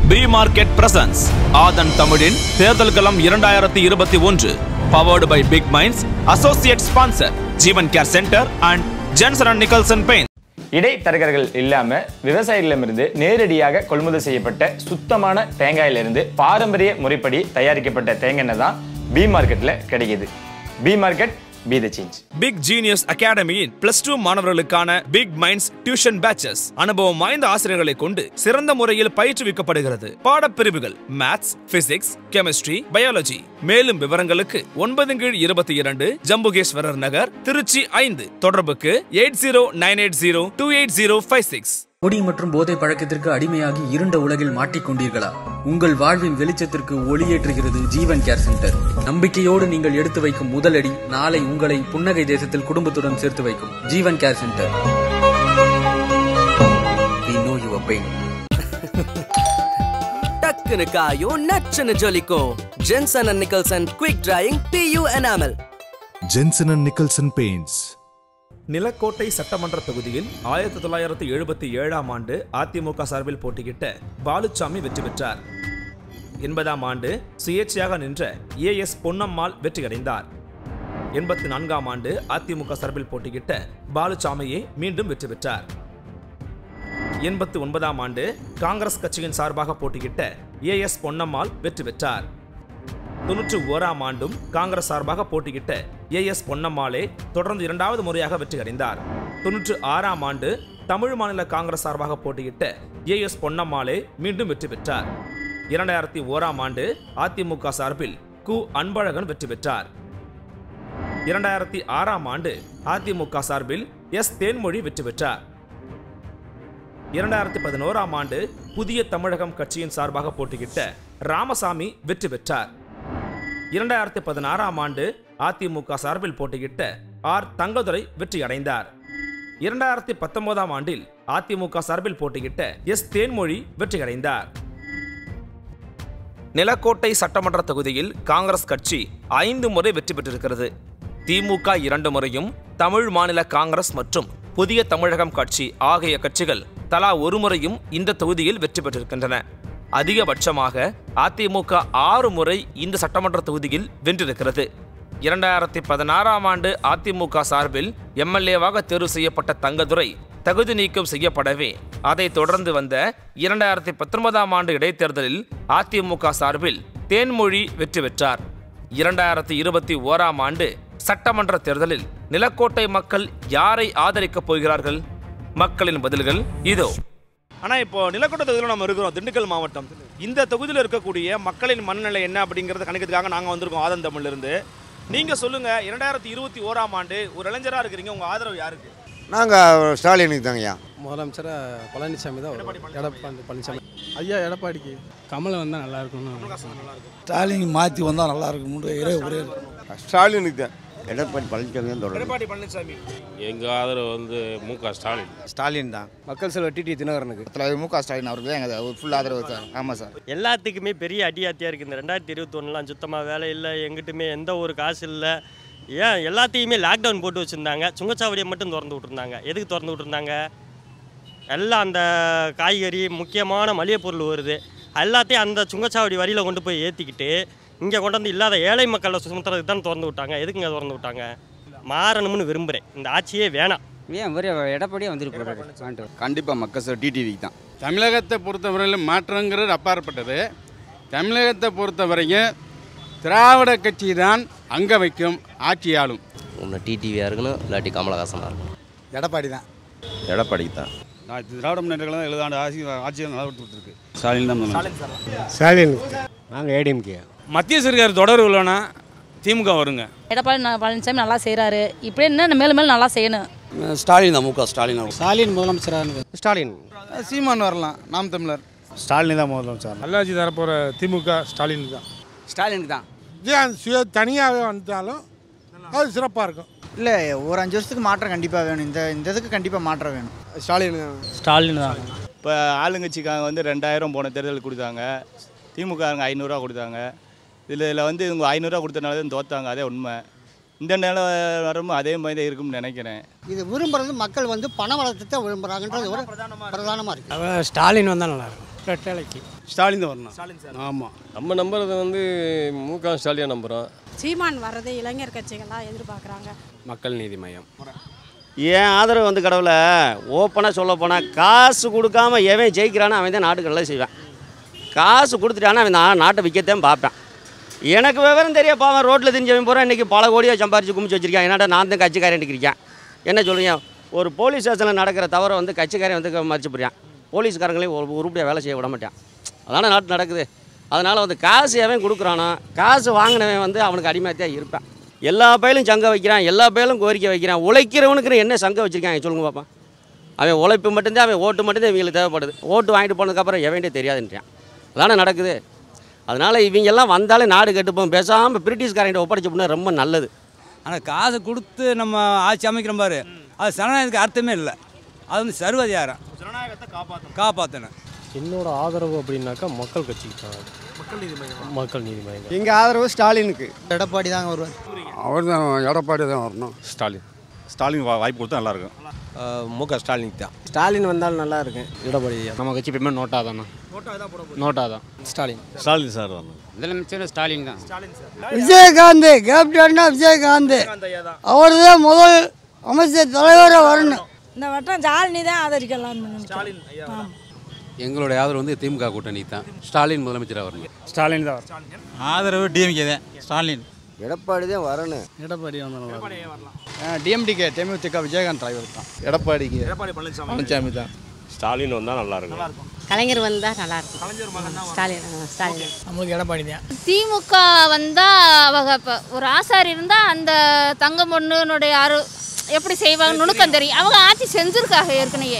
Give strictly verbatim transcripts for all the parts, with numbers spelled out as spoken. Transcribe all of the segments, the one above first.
B Market presents ஆதன் தமிழின் தேர்தல் களம் இரண்டாயிரத்து இருபத்தி ஒன்று powered by Big Minds, associate sponsor Jeevan care centre and Johnson and Nicholson Paint. இடைத்தரகர்கள் இல்லாம விவசாயிகளிடமிருந்து நேரடியாக கொள்முதல் செய்யப்பட்ட சுத்தமான தேங்காயிலிருந்து பாரம்பரிய முறைப்படி தயாரிக்கப்பட்ட தேங்காய் எண்ணெய் தான் B மார்க்கெட்ல கிடைக்குது. B market Be the change. Big Genius Academy in plus two மாணவர்களுக்கான Big Minds tuition batches அனுபவம் வாய்ந்த ஆசிரியர்களை கொண்டு சிறந்த முறையில் பயிற்றுவிக்கப்படுகிறது. பாடப்பிரிவுகள் Maths, Physics, Chemistry, Biology. மேலும் விவரங்களுக்கு ஒன்பது கீழ் இருபத்தி இரண்டு ஜம்புகேஸ்வரர் நகர், திருச்சி ஐந்து. தொடர்புக்கு eight zero nine eight zero two eight zero five six. குடி மற்றும் போதை பழக்கத்திற்கு அடிமையாகி இருண்ட உலகில் மாட்டிக்கொண்டீர்களா? உங்கள் வாழ்வின் வெளிச்சத்திற்கு ஒளியேற்றுகிறது ஜீவன் கேர் சென்டர். நம்பிக்கையோடு நீங்கள் எடுத்து வைக்கும் முதலடி நாளை உங்களை புன்னகை தேசத்தில் குடும்பத்துடன் சேர்த்து வைக்கும். Jeevan care centre. We know your pain. டக்குனு காயும் நச்சுன்னு ஜொலிக்கும். Johnson and Nicholson Quick Drying P U Enamel. Johnson and Nicholson Paints. Nilakottai சட்டமன்ற தொகுதியில் ஆயிரத்தி தொள்ளாயிரத்தி எழுபத்தி ஏழாம் ஆண்டு அதிமுக சார்பில் போட்டியிட்ட பாலுச்சாமி வெற்றி பெற்றார். எண்பதாம் ஆண்டு சுயேட்சையாக நின்ற ஏ எஸ் பொன்னம்மாள் வெற்றியடைந்தார். எண்பத்தி நான்காம் ஆண்டு அதிமுக சார்பில் போட்டியிட்ட பாலுச்சாமியே மீண்டும் வெற்றி பெற்றார். எண்பத்தி ஒன்பதாம் ஆண்டு காங்கிரஸ் கட்சியின் சார்பாக போட்டியிட்ட ஏ எஸ் பொன்னம்மாள் வெற்றி பெற்றார். தொன்னூற்றி ஓராம் ஆண்டும் காங்கிரஸ் சார்பாக போட்டியிட்ட ஏ எஸ் பொன்னம்மாளே தொடர்ந்து இரண்டாவது முறையாக வெற்றி அடைந்தார். தொன்னூற்றி ஆறாம் ஆண்டு தமிழ் மாநில காங்கிரஸ் சார்பாக போட்டியிட்ட ஏ எஸ் பொன்னம்மாளே மீண்டும் வெற்றி பெற்றார். இரண்டாயிரத்தி ஓராம் ஆண்டு அதிமுக சார்பில் கு அன்பழகன் வெற்றி பெற்றார். இரண்டாயிரத்தி ஆறாம் ஆண்டு அதிமுக சார்பில் எஸ் தேன்மொழி வெற்றி பெற்றார். இரண்டாயிரத்தி பதினோராம் ஆண்டு புதிய தமிழகம் கட்சியின் சார்பாக போட்டியிட்ட ராமசாமி வெற்றி பெற்றார். இரண்டாயிரத்தி பதினாறாம் ஆண்டு அதிமுக சார்பில் போட்டியிட்ட ஆர் தங்கதுரை வெற்றி அடைந்தார். இரண்டாயிரத்தி பத்தொன்பதாம் ஆண்டில் அதிமுக சார்பில் போட்டியிட்ட எஸ் தேன்மொழி வெற்றி அடைந்தார். நிலக்கோட்டை சட்டமன்ற தொகுதியில் காங்கிரஸ் கட்சி ஐந்து முறை வெற்றி பெற்றிருக்கிறது. திமுக இரண்டு முறையும் தமிழ் மாநில காங்கிரஸ் மற்றும் புதிய தமிழகம் கட்சி ஆகிய கட்சிகள் தலா ஒரு முறையும் இந்த தொகுதியில் வெற்றி பெற்றிருக்கின்றன. அதிகபட்சமாக அதிமுக ஆறு முறை இந்த சட்டமன்ற தொகுதியில் வென்றிருக்கிறது. இரண்டாயிரத்தி பதினாறாம் ஆண்டு அதிமுக சார்பில் எம்எல்ஏவாக தேர்வு செய்யப்பட்ட தங்கதுரை தகுதி நீக்கம் செய்யப்படவே அதைத் தொடர்ந்து வந்த இரண்டாயிரத்தி பத்தொன்பதாம் ஆண்டு இடைத்தேர்தலில் அதிமுக சார்பில் தேன்மொழி வெற்றி பெற்றார். இரண்டாயிரத்தி இருபத்தி ஓராம் ஆண்டு சட்டமன்ற தேர்தலில் நிலக்கோட்டை மக்கள் யாரை ஆதரிக்கப் போகிறார்கள்? மக்களின் பதில்கள் இதோ. ஆனால் இப்போ நிலக்கோட்டை தொகுதியில் நம்ம இருக்கிறோம், திண்டுக்கல் மாவட்டம். இந்த தொகுதியில் இருக்கக்கூடிய மக்களின் மனநிலை என்ன அப்படிங்கிறத கணிக்கிறதுக்காக நாங்கள் வந்திருக்கோம் ஆதன் தமிழ்லேருந்து. நீங்கள் சொல்லுங்கள், இரண்டாயிரத்தி இருபத்தி ஓராம் ஆண்டு ஒரு இளைஞராக இருக்கிறீங்க, உங்கள் ஆதரவு யாருக்கு? நாங்கள் ஸ்டாலினுக்கு தாங்கய்யா. முதலமைச்சராக பழனிசாமி தான். எடப்பாடி பழனிசாமி ஐயா. எடப்பாடிக்கு கமல் வந்தால் நல்லா இருக்கும்னு. ஸ்டாலின் மாற்றி வந்தால் நல்லா இருக்கும். ஒரே ஸ்டாலினுக்கு தான். எடப்பாடி பழனிசாமி தான் தொடரும். எடப்பாடி பழனிசாமி. எங்கள் ஆதரவு வந்து மு க ஸ்டாலின். ஸ்டாலின் தான். மக்கள் செல்வர் டிடி தினகரனுக்கு. மு க ஸ்டாலின் அவருக்கு தான் எங்கள் ஃபுல் ஆதரவு சார். ஆமாம் சார். எல்லாத்துக்குமே பெரிய அடியாத்தியாக இருக்குது. இந்த ரெண்டாயிரத்தி இருபத்தி ஒன்றுலாம் சுத்தமாக வேலை இல்லை, எங்கிட்டுமே எந்த ஒரு காசு இல்லை. ஏன் எல்லாத்தையுமே லாக்டவுன் போட்டு வச்சுருந்தாங்க, சுங்கச்சாவடியை மட்டும் திறந்து விட்டுருந்தாங்க. எதுக்கு திறந்து விட்டுருந்தாங்க? எல்லாம் அந்த காய்கறி முக்கியமான மளிகை பொருள் வருது, எல்லாத்தையும் அந்த சுங்கச்சாவடி வரியில் கொண்டு போய் ஏற்றிக்கிட்டு இங்கே கொண்டு வந்து இல்லாத ஏழை மக்களை சுமத்துறதுக்கு தான் திறந்து விட்டாங்க. எதுக்குங்க திறந்து விட்டாங்க? மாறணும்னு விரும்புகிறேன். இந்த ஆட்சியே வேணாம். ஏன் ஒரே எடப்பாடியே வந்துட்டு கண்டிப்பாக மக்கள் சார் டிடிவிக்கு தான். தமிழகத்தை பொறுத்தவரையில் மாற்றங்கிறது அப்பாற்பட்டது. தமிழகத்தை பொறுத்தவரையும் திராவிட கட்சி தான் அங்கே வைக்கும் ஆட்சியாலும். ஒன்று டிடிவியாக இருக்கணும், இல்லாட்டி கமலஹாசனாக இருக்கணும். எடப்பாடி தான். எடப்பாடிக்கு தான். நான் திராவிட முன்னேற்றங்கள் தான் எழுதாண்டு ஆட்சி ஆட்சியை நல்லா கொடுத்துருக்கு. ஸ்டாலின் தான். ஸ்டாலின். நாங்கள் ஏடிஎம்கே. மத்திய சர்க்கார் தொடர்பு இல்லைன்னா திமுக வருங்க. எடப்பாடி பழனிசாமி நல்லா செய்கிறாரு, இப்படியே இன்னும் மேலும் மேலும் நல்லா செய்யணும். ஸ்டாலின் தான். மு க ஸ்டாலின். ஸ்டாலின் முதலமைச்சராக. ஸ்டாலின். சீமான் வரலாம், நாம் தமிழர். ஸ்டாலின் தான் முதலமைச்சர். நல்லாட்சி தரப்போகிற திமுக ஸ்டாலின் தான். ஸ்டாலினுக்கு தான். சுய தனியாகவே வந்தாலும் அது சிறப்பாக இருக்கும். இல்லை, ஒரு அஞ்சு வருஷத்துக்கு மாற்றம் கண்டிப்பாக வேணும். இந்த இந்த இதுக்கு கண்டிப்பாக மாற்றம் வேணும். ஸ்டாலின். ஸ்டாலின் தான். இப்போ ஆளுங்கட்சிக்காக வந்து ரெண்டாயிரம் போன தேர்தல் கொடுத்தாங்க, திமுகங்க ஐநூறுரூவா கொடுத்தாங்க. இதில் இதில் வந்து இவங்க ஐநூறுரூவா கொடுத்தனால தான் தோற்றாங்க, அதே உண்மை. இந்த நிலம் வரும்போது அதே மாதிரி தான் இருக்கும்னு நினைக்கிறேன். இது விரும்புறது மக்கள் வந்து பண வளத்தை விரும்புகிறாங்கன்றது ஒரு பிரதானமாக இருக்குது. ஸ்டாலின் வந்தால் நல்லாயிருக்கும். ரெட்டலைக்கு ஸ்டாலின் தான் வரணும். ஸ்டாலின் சார். ஆமாம். நம்ம நம்புறது வந்து மு க ஸ்டாலினை நம்புகிறோம். சீமான் வர்றது இளைஞர் கட்சிகள்லாம் எதிர்பார்க்குறாங்க. மக்கள் நீதி மையம். ஏன் ஆதரவு வந்து கடவுளை ஓப்பனாக சொல்ல போனால் காசு கொடுக்காம எவன் ஜெயிக்கிறானோ அவன் தான் நாட்டுக்கெல்லாம் செய்வேன். காசு கொடுத்துட்டானா அவன் நான் நாட்டை விற்கத்தான் பார்ப்பேன். எனக்கு விவரம் தெரிய பாவன் ரோட்டில் தெரிஞ்சவன் போகிறேன் இன்றைக்கி பல கோடியாக சம்பாரிச்சு குமிச்சு வச்சுருக்கேன். என்னடா நான் தான் கட்சிக்காரன் இருக்கேன். என்ன சொல்லுங்க, ஒரு போலீஸ் ஸ்டேஷனில் நடக்கிற தவிர வந்து கட்சிக்காரன் வந்து மறிச்சு போடுறான். போலீஸ்காரங்களையும் ஒரு உருப்படியாக வேலை செய்ய விட மாட்டான். அதான நாட்டு நடக்குது. அதனால் வந்து காசு எவன் கொடுக்குறானோ காசு வாங்கினவன் வந்து அவனுக்கு அடிமையாக இருப்பான். எல்லா பயிலும் சங்கம் வைக்கிறான், எல்லா பயிலும் கோரிக்கை வைக்கிறான். உழைக்கிறவனுக்கு என்ன சங்கம் வச்சுருக்காங்க சொல்லுங்க பார்ப்பா. அவன் உழைப்பு மட்டும்தான், அவன் ஓட்டு மட்டும்தான் இவங்களுக்கு தேவைப்படுது. ஓட்டு வாங்கிட்டு போனதுக்கப்புறம் எவன்டே தெரியாதுன்றான். அதானே நடக்குது. அதனால் இவங்க எல்லாம் வந்தாலே நாடு கெட்டுப்போம். பேசாமல் பிரிட்டிஷ்காரங்கிட்ட ஒப்படைச்சு போனால் ரொம்ப நல்லது. ஆனால் காசு கொடுத்து நம்ம ஆட்சி அமைக்கிறோம் பாரு, அது ஜனநாயகத்துக்கு அர்த்தமே இல்லை. அது வந்து சர்வதிகாரம். ஜனநாயகத்தை காப்பாற்றணும் காப்பாற்றணும். என்னோட ஆதரவு அப்படின்னாக்கா மக்கள் கட்சிக்கு தான். மக்கள் நீதி மையம். மக்கள் நீதி மையம். எங்கள் ஆதரவு ஸ்டாலினுக்கு. எடப்பாடி தாங்க வருவார். அவர் தான் எடப்பாடி தான் வரணும். ஸ்டாலின் ஸ்டாலின் வா- வாய்ப்பு கொடுத்தா நல்லாயிருக்கும். மு க ஸ்டாலினுக்கு தான். ஸ்டாலின் வந்தாலும் நல்லா இருக்கும். எடப்பாடி நம்ம கட்சி எப்பயுமே நோட்டா தானே. நோட்டா தான் போட போகுது. நோட்டா தான். ஸ்டாலின். ஸ்டாலின் சார் வரணும். முதலமைச்சர் ஸ்டாலின் தான். ஸ்டாலின் சார். விஜயகாந்த் கேப்டன்னா விஜயகாந்த் அவர் தான் முதல் அமைச்சர் தலைவராக வரணும். இந்த வட்டம் ஜாலினி தான் ஆதரிக்கலாம்னு ஸ்டாலின் ஐயா. எங்களுடைய ஆதரவு வந்து திமுக கூட்டணி தான். ஸ்டாலின் முதலமைச்சராக வரணும். ஸ்டாலின் தான். ஆதரவு டிஎம்கே தான். ஸ்டாலின். எடப்பாடி தான் வரணும். எடப்பாடி வந்தாலும் எடப்பாடி ஐயா வரலாம். டிஎம்டிகே தேமுதிக விஜயகாந்த் தலைவர் தான். எடப்பாடிக்கு எடப்பாடி பழனிசாமி. பழனிசாமி தான். ஸ்டாலின் வந்தால் நல்லாயிருக்கும். நல்லா இருக்கும். கலைஞர் வந்தால் நல்லா இருக்கும். கலைஞர் மகன் தான் ஸ்டாலின் ஸ்டாலின் நம்மளுக்கு எடப்பாடி தான். திமுக வந்தா அவங்க இப்போ ஒரு ஆசாரி இருந்தா அந்த தங்க பொண்ணுனுடைய அரு எப்படி செய்வாங்க நுணுக்கம் தெரியும். அவங்க ஆட்சி செஞ்சிருக்காங்க ஏற்கனவே,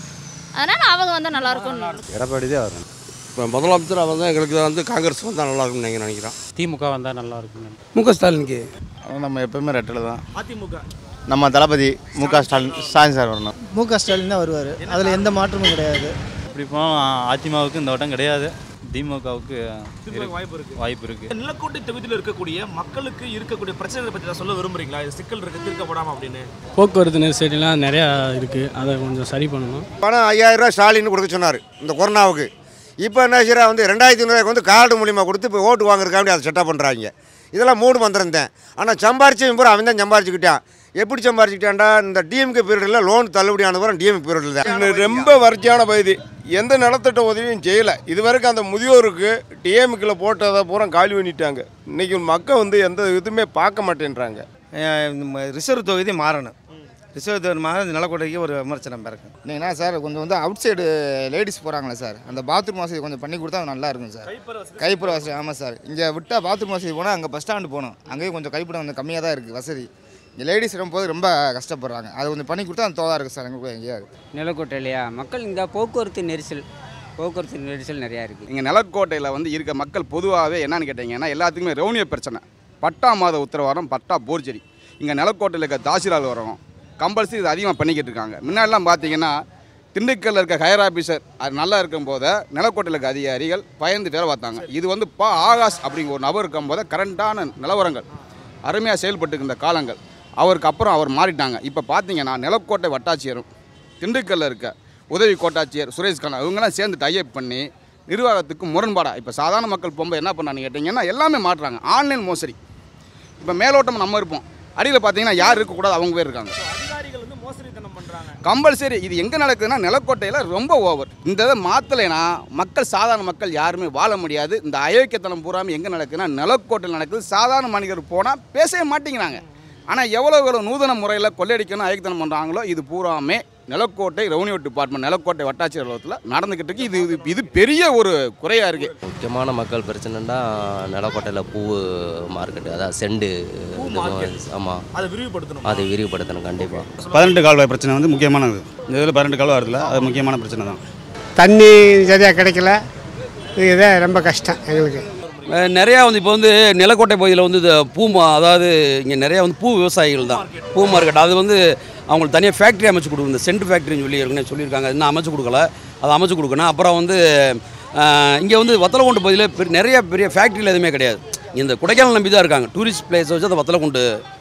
அதனால அவங்க வந்தா நல்லா இருக்கும். எடப்பாடி தான் வரணும். இப்போ முதலமைச்சர் அவர் தான் எங்களுக்கு வந்து காங்கிரஸ் வந்தால் நல்லாயிருக்கும்னு நீங்கள் நினைக்கிறோம். திமுக வந்தால் நல்லா இருக்கும். மு க ஸ்டாலினுக்கு. ஆனால் நம்ம எப்பவுமே ரெட்டில் தான். அதிமுக. நம்ம தளபதி மு க ஸ்டாலின் ஸ்டாலின் சார் வரணும். மு க ஸ்டாலின் தான் வருவார். அதில் எந்த மாற்றமும் கிடையாது. இப்படி போனால் அதிமுகவுக்கு இந்த வட்டம் கிடையாது. திமுகவுக்கு வாய்ப்பு இருக்கு. வாய்ப்பு இருக்குது. நிலக்கோட்டை தொகுதியில் இருக்கக்கூடிய மக்களுக்கு இருக்கக்கூடிய பிரச்சனைகளை பற்றி சொல்ல விரும்புறீங்களா? இது சிக்கல் இருக்கு தீர்க்கப்படாம அப்படின்னு. போக்குவரத்து நெரிசல்லாம் நிறையா இருக்குது. அதை கொஞ்சம் சரி பண்ணணும். பணம் ஐயாயிரம் ரூபா ஸ்டாலின் கொடுக்க சொன்னார் இந்த கொரோனாவுக்கு. இப்போ என்ன செய்யறா வந்து ரெண்டாயிரத்தி ஐநூறுவாய்க்கு வந்து கார்டு மூலியமாக கொடுத்து இப்போ ஓட்டு வாங்குறதுக்காண்டி அதை செட்டப் பண்ணுறாங்க. இதெல்லாம் மூணு மந்திரம் தான். ஆனால் சம்பாரிச்சு பூரா அவன் தான் சம்பாரிச்சுக்கிட்டான். எப்படி சம்பாரிச்சுக்கிட்டான்டா? இந்த டிஎம்கே பீரியடில் லோன் தள்ளுபடியானது பூரா டிஎம்கே பீரியடில் தான். ரொம்ப வறட்சியான பகுதி. எந்த நலத்திட்ட உதவியும் செய்யலை இது வரைக்கும். அந்த முதியோருக்கு டிஎம்கேல போட்டதை பூரா காலி பண்ணிட்டாங்க. இன்றைக்கி மக்கள் வந்து எந்த இதுவுமே பார்க்க மாட்டேன்றாங்க. ரிசர்வ் தொகுதி மாறணும். ரிசர்வ் தொகுதி மாற நிலக்கோட்டைக்கு ஒரு விமர்சனம் பிறக்கும். இல்லைங்கண்ணா சார், கொஞ்சம் வந்து அவுட் சைடு லேடிஸ் போகிறாங்களே சார், அந்த பாத்ரூம் வசதி கொஞ்சம் பண்ணி கொடுத்தா நல்லா இருக்கும் சார். கைப்புற வசதி. ஆமாம் சார், இங்கே விட்டால் பாத்ரூம் வசதி போனால் அங்கே பஸ் ஸ்டாண்டு போகணும். அங்கேயும் கொஞ்சம் கைப்புறம் கொஞ்சம் கம்மியாக தான் இருக்குது வசதி. இங்கே லேடிஸ் போது ரொம்ப கஷ்டப்படுறாங்க. அதை கொஞ்சம் பண்ணி கொடுத்தா அந்த தோதாக இருக்குது சார் எங்களுக்கு எங்கேயாவது. நிலக்கோட்டையிலையா மக்கள் இந்த போக்குவரத்து நெரிசல் போக்குவரத்து நெரிசல் நிறையா இருக்குது. இங்கே நிலக்கோட்டையில் வந்து இருக்க மக்கள் பொதுவாகவே என்னன்னு கேட்டிங்கன்னா எல்லாத்துக்குமே ரெவன்யூ பிரச்சனை. பட்டா மாத உத்தரவாதம், பட்டா போர்ஜரி. இங்கே நிலக்கோட்டையில் இருக்க தாசில்தார் வரும் கம்பல்சரி இது அதிகமாக பண்ணிக்கிட்டு இருக்காங்க. முன்னாடிலாம் பார்த்தீங்கன்னா திண்டுக்கல்லில் இருக்க ஹையர் ஆஃபீஸர் அது நல்லா இருக்கும் போது நிலக்கோட்டையில் இருக்க அதிகாரிகள் பயந்து வேலை பார்த்தாங்க. இது வந்து பா ஆகாஷ் அப்படிங்கிற ஒரு நபர் இருக்கும் போது கரண்டான நிலவரங்கள் அருமையாக செயல்பட்டு இருந்த காலங்கள். அவருக்கு அப்புறம் அவர் மாறிட்டாங்க. இப்போ பார்த்தீங்கன்னா நிலக்கோட்டை வட்டாட்சியரும் திண்டுக்கல்லில் இருக்க உதவி கோட்டாட்சியர் சுரேஷ் கண்ணா இவங்கெல்லாம் சேர்ந்து டைப் பண்ணி நிர்வாகத்துக்கு முரண்பாடாக இப்போ சாதாரண மக்கள் போகும்போது என்ன பண்ணான்னு கேட்டிங்கன்னா எல்லாமே மாட்டுறாங்க. ஆன்லைன் மோசடி. இப்போ மேலோட்டம் நம்ம இருப்போம், அடியில் பார்த்தீங்கன்னா யார் இருக்கக்கூடாது அவங்க பேர் இருக்காங்க. கம்பல்சரி இது எங்கே நடக்குதுன்னா நிலக்கோட்டையில் ரொம்ப ஓவர். இந்த இதை மாற்றலைன்னா மக்கள் சாதாரண மக்கள் யாருமே வாழ முடியாது. இந்த அயோக்கியத்தனம் பூராமல் எங்கே நடக்குதுன்னா நிலக்கோட்டையில் நடக்குது. சாதாரண மனிதர் போனால் பேசவே மாட்டேங்கிறாங்க. ஆனால் எவ்வளோ எவ்வளோ நூதன முறையில் கொள்ளையடிக்கணும் அயோக்கியத்தனம் பண்ணுறாங்களோ இது பூராமே நிலக்கோட்டை ரெவன்யூ டிபார்ட்மெண்ட் நிலக்கோட்டை வட்டாட்சியர் அலுவலகத்தில் நடந்துக்கிட்டு இருக்கு. இது இது பெரிய ஒரு குறையாக இருக்குது. முக்கியமான மக்கள் பிரச்சனைன்னா நிலக்கோட்டையில் பூ மார்க்கெட்டு, அதான் செண்டு. ஆமாம், அதை விரிவுபடுத்தணும். அதை விரிவுபடுத்தணும் கண்டிப்பாக. பதினெட்டு கால்வாய் பிரச்சனை வந்து முக்கியமானது. இந்த இதில் பதினெட்டு கால்வாய் இருக்குல்ல, அது முக்கியமான பிரச்சனை தான். தண்ணி சரியாக கிடைக்கல, இதுதான் ரொம்ப கஷ்டம் எங்களுக்கு. நிறையா வந்து இப்போ வந்து நிலக்கோட்டை பகுதியில் வந்து இந்த பூ அதாவது இங்கே நிறையா வந்து பூ விவசாயிகள் தான். பூ மார்க்கெட் அது வந்து அவங்களுக்கு தனியாக ஃபேக்ட்ரி அமைச்சு கொடுக்கும். இந்த சென்ட் ஃபேக்ட்ரின்னு சொல்லி இருக்குன்னு சொல்லியிருக்காங்க. இன்னும் அமைச்சு கொடுக்கல, அதை அமைச்சு கொடுக்கணும். அப்புறம் வந்து இங்கே வந்து வத்தலக்குண்டு பகுதியில் பெரிய நிறைய பெரிய ஃபேக்ட்ரியில் எதுவுமே கிடையாது. இந்த கொடைக்கானல் நம்பி தான் இருக்காங்க. டூரிஸ்ட் பிளேஸை வச்சு அந்த வத்தலக்குண்டு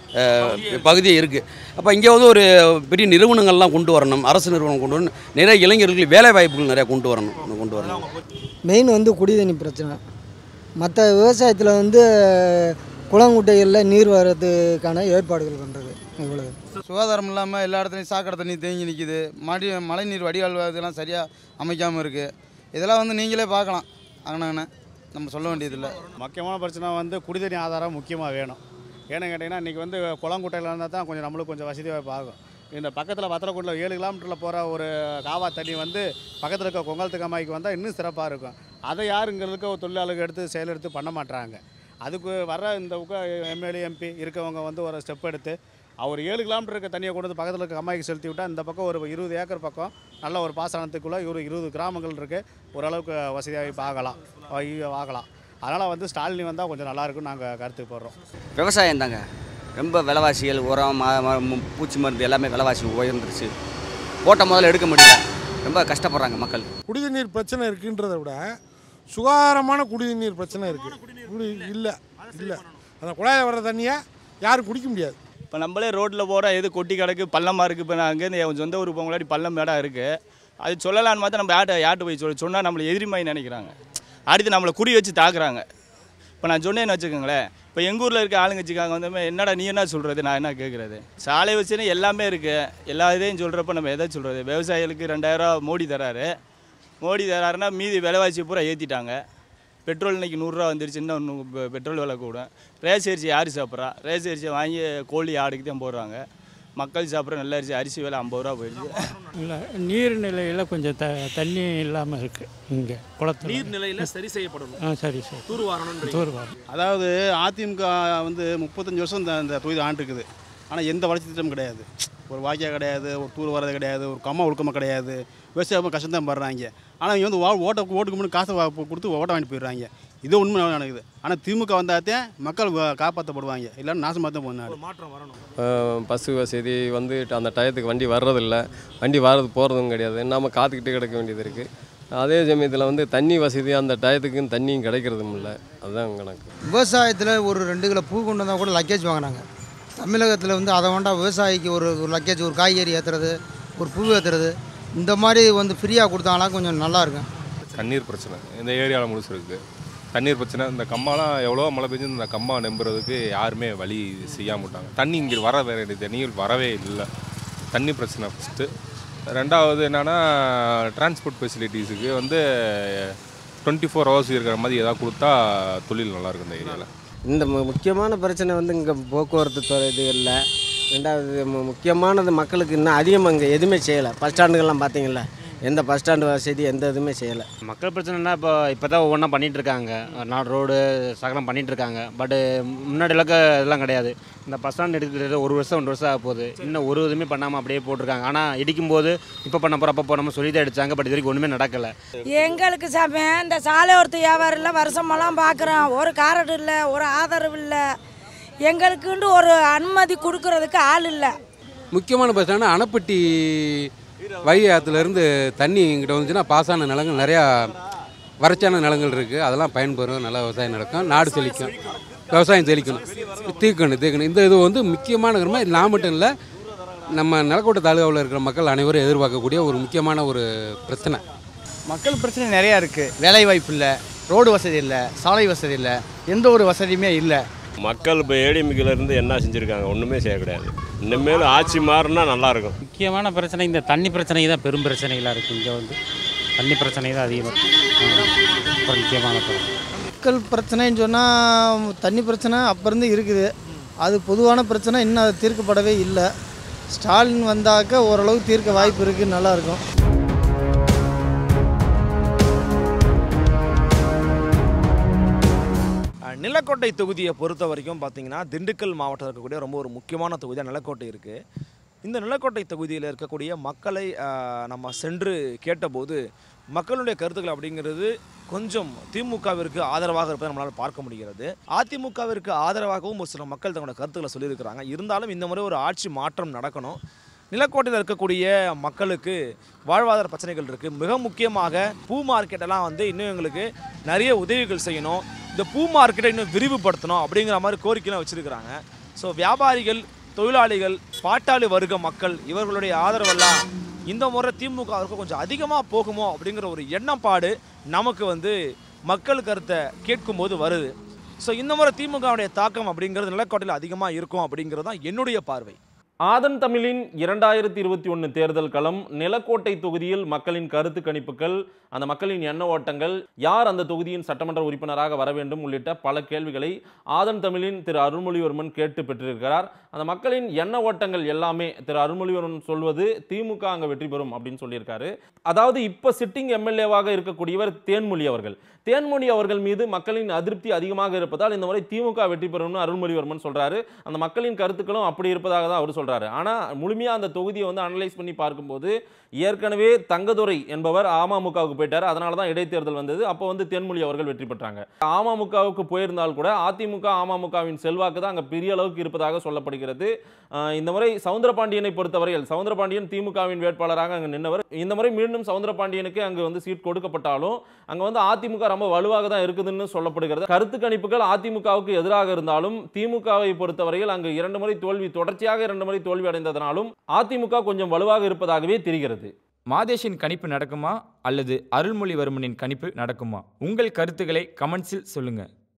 பகுதியே இருக்குது. அப்போ இங்கே வந்து ஒரு பெரிய நிறுவனங்கள்லாம் கொண்டு வரணும், அரசு நிறுவனம் கொண்டு வரணும், நிறைய இளைஞர்களுக்கு வேலை வாய்ப்புகள் நிறையா கொண்டு வரணும் கொண்டு வரணும் மெயின் வந்து குடிதண்ணி பிரச்சனை. மற்ற விவசாயத்தில் வந்து குளங்குட்டைகளில் நீர் வர்றதுக்கான ஏற்பாடுகள் பண்ணுறது இவ்வளவு. சுகாதாரம் இல்லாமல் எல்லா இடத்துலையும் சாக்கடை தண்ணி தேங்கி நிற்கிது. மடி மழை நீர் வடிகால் இதெல்லாம் சரியாக அமைக்காமல் இருக்குது. இதெல்லாம் வந்து நீங்களே பார்க்கலாம். ஆனால் நம்ம சொல்ல வேண்டியதில்லை. முக்கியமான பிரச்சனை வந்து குடிதண்ணி ஆதாரம் முக்கியமாக வேணும். ஏன்னு கேட்டிங்கன்னா இன்றைக்கி வந்து குளங்குட்டையில் இருந்தால் தான் கொஞ்சம் நம்மளுக்கு கொஞ்சம் வசதி வாய்ப்பு ஆகும். இந்த பக்கத்தில் வத்தலக்குண்டில் ஏழு கிலோமீட்டரில் போகிற ஒரு காவா தண்ணி வந்து பக்கத்தில் இருக்க கொங்கலத்து கம்மாய்க்கு வந்தால் இன்னும் சிறப்பாக இருக்கும். அதை யாருங்கிறதுக்கு ஒரு தொழிலாளர்கள் எடுத்து செயலெடுத்து பண்ண மாட்டாங்க. அதுக்கு வர இந்த எம்எல்ஏ எம்பி இருக்கவங்க வந்து ஒரு ஸ்டெப் எடுத்து அவர் ஏழு கிலோமீட்டர் இருக்க தண்ணியை கொண்டு வந்து பக்கத்தில் இருக்க கம்மாய்க்கு செலுத்தி விட்டால் இந்த பக்கம் ஒரு இருபது ஏக்கர் பக்கம் நல்ல ஒரு பாசனத்துக்குள்ளே ஒரு இருபது கிராமங்கள் இருக்குது. ஓரளவுக்கு வசதியாக ஆகலாம் ஆகலாம் அதனால் வந்து ஸ்டாலினி வந்தால் கொஞ்சம் நல்லாயிருக்குன்னு நாங்கள் கருத்து போடுறோம். விவசாயம் தாங்க ரொம்ப விலைவாசிகள், உரம், பூச்சி மருந்து எல்லாமே விலைவாசி உயர்ந்துருச்சு. போட்ட முதல்ல எடுக்க முடியல, ரொம்ப கஷ்டப்படுறாங்க மக்கள். குடிநீர் பிரச்சனை இருக்குன்றதை விட சுகாதாரமான குடிநீர் பிரச்சனை இருக்குது. குடி இல்லை இல்லை அந்த குழாயில் வர்ற தண்ணியை யாரும் குடிக்க முடியாது. இப்போ நம்மளே ரோட்டில் போகிற எது கொட்டி கிடக்கு பள்ளமாக இருக்குது. இப்போ நான் அங்கேருந்து என் சொந்த ஊருக்கு போங்களாடி பள்ளம் மேடாக இருக்குது. அது சொல்லலான்னு பார்த்தா நம்ம யார்ட்ட யார்ட்டு போய் சொல்ல சொன்னால் நம்மளை எதிரிமாய் நினைக்கிறாங்க. அடுத்து நம்மளை குறி வச்சு தாக்குறாங்க. இப்போ நான் சொன்னேன்னு வச்சுக்கோங்களேன், இப்போ எங்கள் ஊரில் இருக்க ஆளுங்கட்சிக்காங்க வந்து என்னடா நீ என்ன சொல்கிறது, நான் என்ன கேட்குறது. சாலை வச்சுன்னு எல்லாமே இருக்குது. எல்லா இதையும் சொல்கிறப்ப நம்ம எதை சொல்கிறது. விவசாயிகளுக்கு ரெண்டாயிரரூவா மோடி தராரு. மோடி தராருன்னா மீதி விலைவாசி பூரா ஏற்றிட்டாங்க. பெட்ரோல் இன்றைக்கி நூறுரூவா வந்துருச்சு. இன்னும் பெட்ரோல் விலை கூட. ரேஸ் அரிசி யார் சாப்பிட்றா? ரேஸ் அரிசியை வாங்கி கோழி ஆடுக்கு தான் போடுறாங்க. மக்கள் சாப்பிட்ற நல்ல அரிசி அரிசி விலை ஐம்பது ரூபா போயிடுச்சு. இல்லை நீர்நிலையில் கொஞ்சம் த தண்ணி இல்லாமல் இருக்குது. இங்கே குளத்தில் நீர்நிலையில் சரி செய்யப்படணும். ஆ சரி சரி தூர்வாரணும் தூர்வாரம். அதாவது அதிமுக வந்து முப்பத்தஞ்சு வருஷம் இந்த இந்த தொகுதி ஆண்டு இருக்குது. ஆனால் எந்த வளர்ச்சி திட்டமும் கிடையாது. ஒரு வாக்கியம் கிடையாது, ஒரு தூர் வரது கிடையாது, ஒரு கம்மா ஒழுக்கமாக கிடையாது. விவசாயம் கஷ்டம் தான் படுறாங்க. ஆனால் இங்கே வந்து ஓட்ட ஓட்டுக்கு முன்னாடி காசை கொடுத்து ஓட்ட வாங்கிட்டு போயிடுறாங்க. இது உண்மை நடக்குது. ஆனால் திமுக வந்தால்தான் மக்கள் காப்பாற்றப்படுவாங்க, இல்லைன்னா நாசமாக தான் போனாங்க. மாற்றம் வரணும். பஸ்ஸு வசதி வந்து அந்த டயத்துக்கு வண்டி வர்றதில்ல, வண்டி வர்றது போகிறதும் கிடையாது. நம்ம காத்துக்கிட்டே கிடக்க வேண்டியது இருக்குது. அதே சமயத்தில் வந்து தண்ணி வசதி அந்த டயத்துக்குன்னு தண்ணியும் கிடைக்கிறதும் இல்லை. அதுதான் கணக்கு. விவசாயத்தில் ஒரு ரெண்டு கிலோ பூ கொண்டு வந்தால் கூட லக்கேஜ் வாங்கினாங்க. தமிழகத்தில் வந்து அதை வேண்டாம் விவசாயிக்கு ஒரு ஒரு லக்கேஜ், ஒரு காய்கறி ஏற்றுறது, ஒரு பூ ஏற்றுறது, இந்த மாதிரி வந்து ஃப்ரீயாக கொடுத்தாங்களா கொஞ்சம் நல்லாயிருக்கும். தண்ணீர் பிரச்சனை இந்த ஏரியாவில் முழுசு இருக்குது. தண்ணீர் பிரச்சனை. இந்த கம்மாலாம் எவ்வளோ மழை பெஞ்சு இந்த கம்மா நம்புறதுக்கு யாருமே வழி செய்யாம விட்டாங்க. தண்ணி இங்கே வர வேண்டிய தண்ணீர் வரவே இல்லை. தண்ணி பிரச்சனை ஃபஸ்ட்டு. ரெண்டாவது என்னென்னா டிரான்ஸ்போர்ட் ஃபெசிலிட்டிஸுக்கு வந்து டுவெண்ட்டி ஃபோர் ஹவர்ஸ் இருக்கிற மாதிரி எதாவது கொடுத்தா தொழில் நல்லாயிருக்கும் இந்த ஏரியாவில். இந்த முக்கியமான பிரச்சனை வந்து இங்கே போக்குவரத்து துறை இது இல்லை. ரெண்டாவது முக்கியமானது மக்களுக்கு இன்னும் அதிகமாக இங்கே எதுவுமே செய்யலை. பஸ் ஸ்டாண்டுகள்லாம் பார்த்தீங்களா, எந்த பஸ் ஸ்டாண்டு வசதி எந்த இதுவுமே செய்யலை. மக்கள் பிரச்சனைனா இப்போ இப்போ தான் ஒவ்வொன்றா பண்ணிகிட்டு இருக்காங்க. நாடு ரோடு சகலம் பண்ணிகிட்டு இருக்காங்க. பட்டு முன்னாடி அளவுக்கு இதெல்லாம் கிடையாது. இந்த பஸ் ஸ்டாண்ட் எடுக்கிறது ஒரு வருஷம் ஒன்று வருஷம் ஆக போகுது. இன்னும் ஒரு இதுவுமே பண்ணாமல் அப்படியே போட்டிருக்காங்க. ஆனால் இடிக்கும்போது இப்போ பண்ண போகிற அப்போ போனோம் சொல்லி தான் அடித்தாங்க. பட் இது வரைக்கும் ஒன்றுமே நடக்கலை. எங்களுக்கு சாமி இந்த சாலையோரத்து வியாபாரம் இல்லை, வருஷமெல்லாம் பார்க்குறோம். ஒரு காரடு இல்லை, ஒரு ஆதரவு இல்லை. எங்களுக்குண்டு ஒரு அனுமதி கொடுக்கறதுக்கு ஆள் இல்லை. முக்கியமான பிரச்சனை அணைப்பட்டி வைகை ஆற்றுலேருந்து தண்ணி இங்கிட்ட வந்துச்சுன்னா பாசான நிலங்கள் நிறையா வறட்சியான நிலங்கள் இருக்குது. அதெல்லாம் பயன்பெறும். நல்லா விவசாயம் நடக்கும், நாடு செழிக்கும், விவசாயம் செழிக்கணும், தீர்க்கணும் தீர்க்கணும். இந்த இது வந்து முக்கியமான கிரமா. நான் மட்டும் இல்லை, நம்ம நிலக்கோட்டை தாலுகாவில் இருக்கிற மக்கள் அனைவரும் எதிர்பார்க்கக்கூடிய ஒரு முக்கியமான ஒரு பிரச்சனை. மக்கள் பிரச்சனை நிறையா இருக்குது. வேலை வாய்ப்பு இல்லை, ரோடு வசதி இல்லை, சாலை வசதி இல்லை, எந்த ஒரு வசதியுமே இல்லை. மக்கள் இப்போ ஏடிஎம்கிலேருந்து என்ன செஞ்சுருக்காங்க? ஒன்றுமே செய்ய கிடையாது. இனிமேல் ஆட்சி மாறினா நல்லாயிருக்கும். முக்கியமான பிரச்சனை இந்த தண்ணி பிரச்சனை தான் பெரும் பிரச்சனைகளாக இருக்குது. இங்கே வந்து தண்ணி பிரச்சனை தான் அதிகமாக இருக்குது. முக்கியமான பிரச்சனை மக்கள் பிரச்சனைன்னு சொன்னால் தண்ணி பிரச்சனை அப்போ இருந்து இருக்குது. அது பொதுவான பிரச்சனை, இன்னும் அது தீர்க்கப்படவே இல்லை. ஸ்டாலின் வந்தாக்க ஓரளவுக்கு தீர்க்க வாய்ப்பு இருக்குது, நல்லாயிருக்கும். நிலக்கோட்டை தொகுதியை பொறுத்த வரைக்கும் பார்த்தீங்கன்னா திண்டுக்கல் மாவட்டத்தில் இருக்கக்கூடிய ரொம்ப ஒரு முக்கியமான தொகுதியாக நிலக்கோட்டை இருக்குது. இந்த நிலக்கோட்டை தொகுதியில் இருக்கக்கூடிய மக்களை நம்ம சென்று கேட்டபோது மக்களுடைய கருத்துக்கள் அப்படிங்கிறது கொஞ்சம் திமுகவிற்கு ஆதரவாக இருப்பதை நம்மளால் பார்க்க முடிகிறது. அதிமுகவிற்கு ஆதரவாகவும் ஒரு சில மக்கள் தங்களோட கருத்துக்களை சொல்லியிருக்கிறாங்க. இருந்தாலும் இந்த முறை ஒரு ஆட்சி மாற்றம் நடக்கணும். நிலக்கோட்டையில் இருக்கக்கூடிய மக்களுக்கு வாழ்வாதார பிரச்சனைகள் இருக்குது. மிக முக்கியமாக பூ மார்க்கெட்டெல்லாம் வந்து இன்னும் எங்களுக்கு நிறைய உதவிகள் செய்யணும், இந்த பூ மார்க்கெட்டை இன்னும் விரிவுபடுத்தணும் அப்படிங்கிற மாதிரி கோரிக்கைலாம் வச்சுருக்கிறாங்க. ஸோ வியாபாரிகள், தொழிலாளிகள், பாட்டாளி வர்க்க மக்கள் இவர்களுடைய ஆதரவெல்லாம் இந்த முறை திமுகவுக்கு கொஞ்சம் அதிகமாக போகுமோ அப்படிங்கிற ஒரு எண்ணப்பாடு நமக்கு வந்து மக்கள் கருத்தை கேட்கும்போது வருது. ஸோ இந்த முறை திமுகவுடைய தாக்கம் அப்படிங்கிறது நிலக்கோட்டையில் அதிகமாக இருக்கும் அப்படிங்கிறது தான் என்னுடைய பார்வை. ஆதன் தமிழின் இரண்டாயிரத்தி இருபத்தி ஒன்று தேர்தல் களம். நிலக்கோட்டை தொகுதியில் மக்களின் கருத்து கணிப்புகள், அந்த மக்களின் எண்ண ஓட்டங்கள், யார் அந்த தொகுதியின் சட்டமன்ற உறுப்பினராக வர வேண்டும் உள்ளிட்ட பல கேள்விகளை ஆதன் தமிழின் திரு அருள்மொழிவர்மன் கேட்டு பெற்றிருக்கிறார். அந்த மக்களின் எண்ண ஓட்டங்கள் எல்லாமே திரு அருள்மொழிவர்மன் சொல்வது திமுக அங்கே வெற்றி பெறும் அப்படின்னு சொல்லியிருக்காரு. அதாவது இப்போ சிட்டிங் எம்எல்ஏவாக இருக்கக்கூடியவர் தேன்மொழி அவர்கள். தேன்மொழி அவர்கள் மீது மக்களின் அதிருப்தி அதிகமாக இருப்பதால் இந்த முறை திமுக வெற்றி பெறும்னு அருள்மொழிவர்மன் சொல்றாரு. அந்த மக்களின் கருத்துக்களும் அப்படி இருப்பதாக தான் அவர் சொல்றாரு. ஆனா முழுமையா அந்த தொகுதியை வந்து அனலைஸ் பண்ணி பார்க்கும்போது ஏற்கனவே தங்கதுரை என்பவர் அமமுகவுக்கு போயிட்டார். அதனால தான் இடைத்தேர்தல் வந்தது. அப்போ வந்து தேன்மொழி அவர்கள் வெற்றி பெற்றாங்க. அமமுகவுக்கு போயிருந்தால் கூட அதிமுக அமமுகவின் செல்வாக்கு தான் அங்கே பெரிய அளவுக்கு இருப்பதாக சொல்லப்படுகிறது. இந்த முறை சவுந்தரபாண்டியனை பொறுத்தவரையில் சவுந்தரபாண்டியன் திமுகவின் வேட்பாளராக அங்கே நின்றவர். இந்த முறை மீண்டும் சவுந்தரபாண்டியனுக்கு அங்கே வந்து சீட் கொடுக்கப்பட்டாலும் அங்கே வந்து அதிமுக ரொம்ப வலுவாக தான் இருக்குதுன்னு சொல்லப்படுகிறது. கருத்து கணிப்புகள் அதிமுகவுக்கு எதிராக இருந்தாலும் திமுகவை பொறுத்தவரையில் அங்கு இரண்டு முறை தோல்வி, தொடர்ச்சியாக இரண்டு முறை தோல்வி அடைந்ததனாலும் அதிமுக கொஞ்சம் வலுவாக இருப்பதாகவே தெரிகிறது. மாதேஷின் கணிப்பு நடக்குமா அல்லது அருள்மொழிவர்மனின் கணிப்பு நடக்குமா? உங்கள் கருத்துக்களை கமெண்ட்ஸில் சொல்லுங்க.